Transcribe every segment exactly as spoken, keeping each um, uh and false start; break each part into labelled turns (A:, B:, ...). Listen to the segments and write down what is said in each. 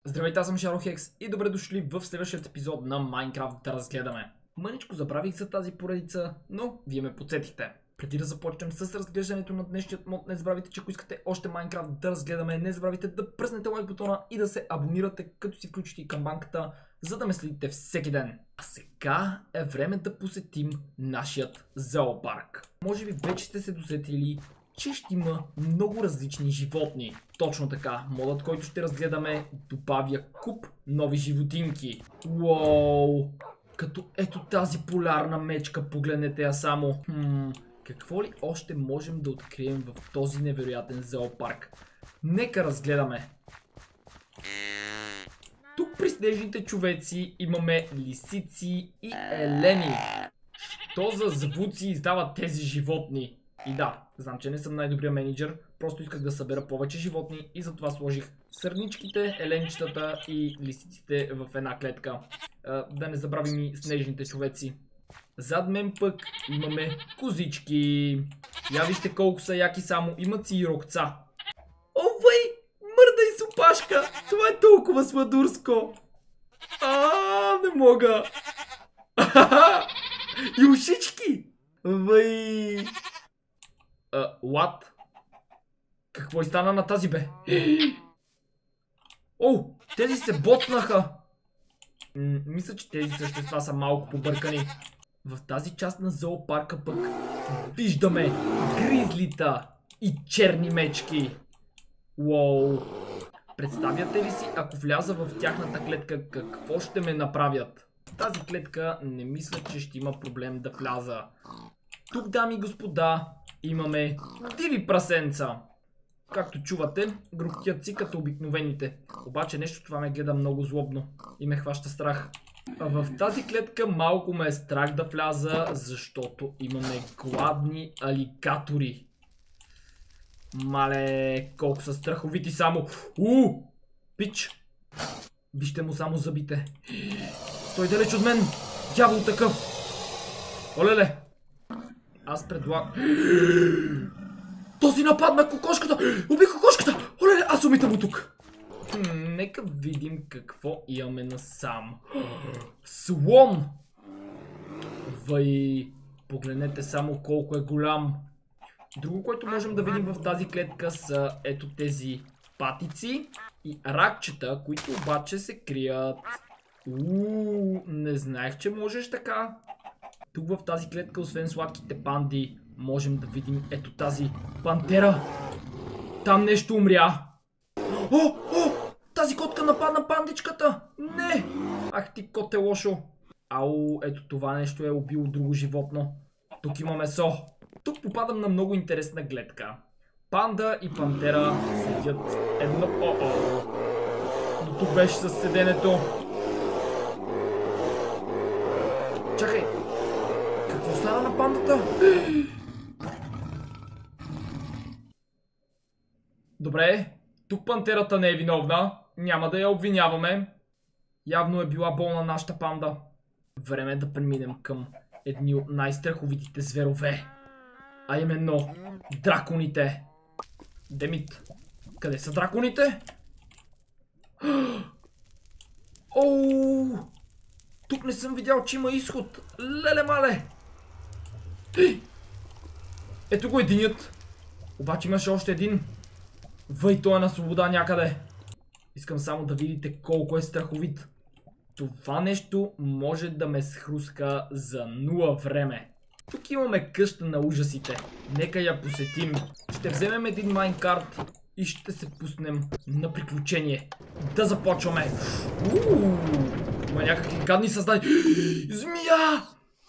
A: Здравейте, аз съм Шарохекс и добре дошли в следващия епизод на Майнкрафт да разгледаме. Мъничко забравих за тази поредица, но вие ме подсетихте. Преди да започнем с разглеждането на днешният мод, не забравяйте, че ако искате още Майнкрафт да разгледаме, не забравяйте да пръснете лайк бутона и да се абонирате, като си включите и камбанката, за да ме следите всеки ден. А сега е време да посетим нашият зоопарк. Може би вече сте се досетили, че ще има много различни животни. Точно така, модът, който ще разгледаме, добавя куп нови животинки. Уоу! Като ето тази полярна мечка, погледнете я само. Хм, какво ли още можем да открием в този невероятен зоопарк? Нека разгледаме. Тук при снежните човеци имаме лисици и елени. Що за звуци издават тези животни? И да, знам, че не съм най-добрия менеджер, просто исках да събера повече животни и затова сложих сърничките, еленчетата и лисиците в една клетка. А, да не забравим и снежните човеци. Зад мен пък имаме козички. Я вижте колко са яки само, имат си и рокца. Овей, мърда и супашка, това е толкова сладурско. А, не мога. И ушички. Вей. Лад? Какво и стана на тази бе? О, тези се боцнаха. М мисля, че тези същества са малко побъркани. В тази част на зоопарка пък виждаме гризлита и черни мечки. Уоу. Представяте ли си, ако вляза в тяхната клетка, какво ще ме направят? В тази клетка не мисля, че ще има проблем да вляза. Тук, дами и господа, имаме диви прасенца. Както чувате, грухтят си като обикновените. Обаче нещо това ме гледа много злобно и ме хваща страх. А в тази клетка малко ме е страх да вляза, защото имаме гладни алигатори. Мале, колко са страховити само. У, пич. Вижте му само зъбите. Стой далеч от мен. Дявол такъв. Олеле. Аз предлагам... Този нападна кокошката! Уби кокошката! Оле, аз умитам му тук! Хм, нека видим какво имаме насам. Слон! Вай, погледнете само колко е голям. Друго, което можем да видим в тази клетка са ето тези патици и ракчета, които обаче се крият. Ууу, не знаех, че можеш така. Тук в тази клетка, освен сладките панди, можем да видим ето тази пантера. Там нещо умря. О, о, тази котка нападна пандичката. Не. Ах ти кот е лошо. Ау, ето това нещо е убило друго животно. Тук има месо. Тук попадам на много интересна гледка. Панда и пантера седят едно... О, о. Но тук беше със седенето. Чакай. Какво стана на пандата? Добре, тук пантерата не е виновна. Няма да я обвиняваме. Явно е била болна нашата панда. Време е да преминем към едни от най-страховитите зверове. А именно драконите. Демит, къде са драконите? Оу! Тук не съм видял, че има изход. Леле мале! Ето го единият. Обаче имаше още един. Въй, той е на свобода някъде. Искам само да видите колко е страховит. Това нещо може да ме схруска за нула време. Тук имаме къща на ужасите. Нека я посетим. Ще вземем един майнкарт и ще се пуснем на приключение. Да започваме. Ууу, има някакви гадни създания. Змия!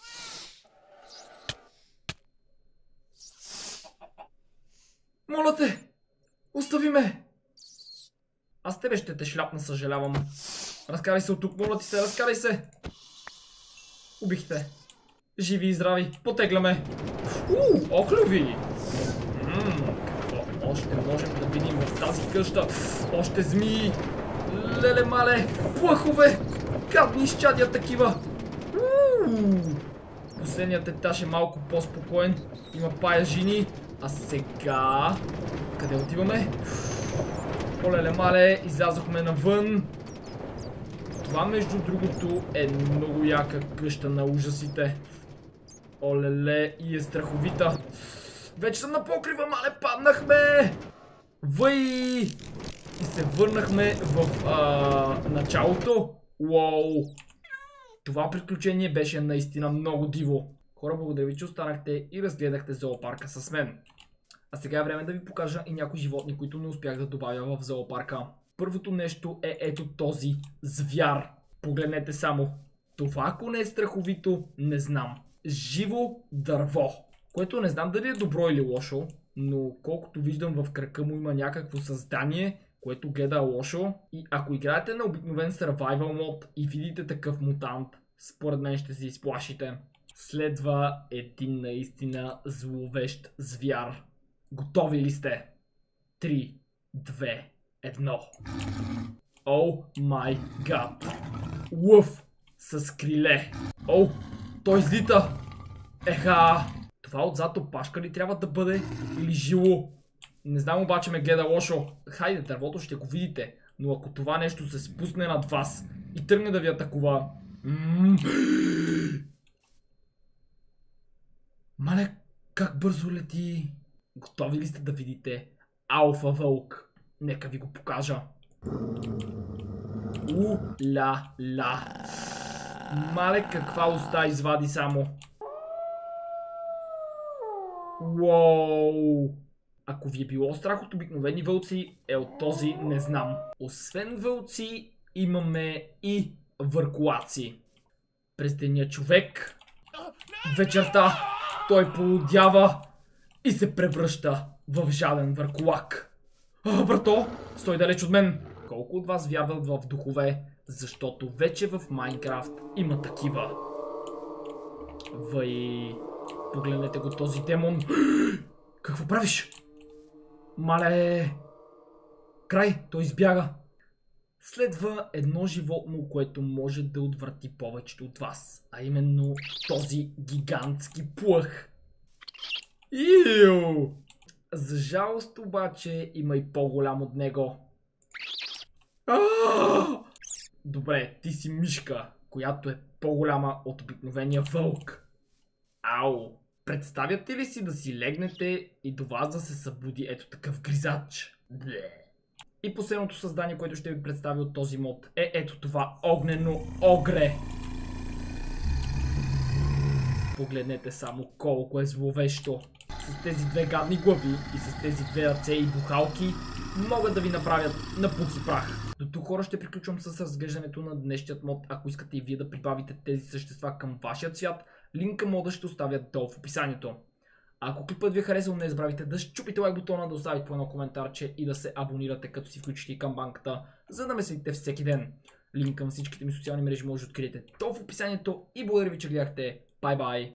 A: Моля те! Остави ме! Аз тебе ще те шляпна, съжалявам. Разкарай се от тук, моля ти се, разкарай се! Убихте. Живи и здрави, потегляме. Ууу, охлюви! Ммм, какво още можем да видим в тази къща? Още змии! Леле мале! Плъхове! Гадни изчадия такива! Ууу! Последният етаж е малко по-спокоен. Има паяжини. А сега... Къде отиваме? Олеле мале, излязохме навън. Това между другото е много яка къща на ужасите. Олеле, и е страховита. Вече съм на покрива, мале, паднахме! Въй! И се върнахме в а, началото. Уоу! Това приключение беше наистина много диво. Хора, благодаря ви, че останахте и разгледахте зоопарка с мен. А сега е време да ви покажа и някои животни, които не успях да добавя в зоопарка. Първото нещо е ето този звяр. Погледнете само. Това, ако не е страховито, не знам. Живо дърво. Което не знам дали е добро или лошо, но колкото виждам в крака му има някакво създание, което гледа лошо. И ако играете на обикновен survival мод и видите такъв мутант, според мен ще се изплашите. Следва един наистина зловещ звяр. Готови ли сте? три, две, едно. О май гад. Лъв с криле. О, той излита. Еха. Това отзад опашка ли трябва да бъде или жило? Не знам, обаче ме гледа лошо. Хайде, дървото ще го видите. Но ако това нещо се спусне над вас и тръгне да ви атакува... Мале, как бързо лети. Готови ли сте да видите алфа вълк? Нека ви го покажа. У-ля-ля. Мале, каква уста извади само. Уоу. Ако ви е било страх от обикновени вълци, е от този не знам. Освен вълци, имаме и върколаци. През деня човек, вечерта той полудява и се превръща в жаден върколак. А, брато, стой далеч от мен. Колко от вас вярват в духове, защото вече в Майнкрафт има такива. Въй, погледнете го този демон. Какво правиш? Мале! Край, той избяга. Следва едно животно, което може да отврати повечето от вас. А именно този гигантски плъх. Иу! За жалост обаче има и по-голям от него. А-а-а! Добре, ти си мишка, която е по-голяма от обикновения вълк. Ау! Представяте ли си да си легнете и до вас да се събуди ето такъв гризач? Бле. И последното създание, което ще ви представя от този мод е ето това огнено огре. Погледнете само колко е зловещо. С тези две гадни глави и с тези две ръце и бухалки могат да ви направят на пух и прах. До тук, хора, ще приключвам с разглеждането на днешният мод. Ако искате и вие да прибавите тези същества към вашия свят, линк към мода ще оставя долу в описанието. Ако клипът ви е харесал, не забравяйте да щупите лайк бутона, да оставите по едно коментарче и да се абонирате, като си включите и камбанката, за да ме следите всеки ден. Линк към всичките ми социални мрежи може да откриете долу в описанието и благодаря ви, че гледахте. Бай-бай!